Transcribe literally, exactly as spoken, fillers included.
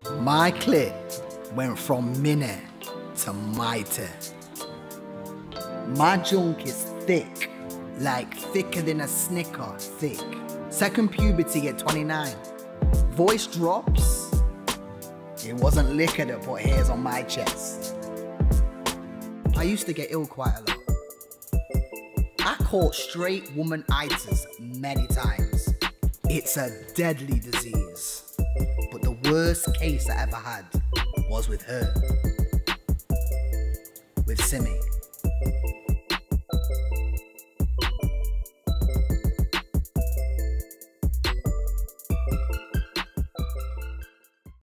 My clit went from minute to mighty. My junk is thick, like thicker than a Snicker, thick. Second puberty at twenty-nine. Voice drops. It wasn't liquor that put hairs on my chest. I used to get ill quite a lot. I caught straight woman-itis many times. It's a deadly disease. But the worst case I ever had was with her. With Simmi.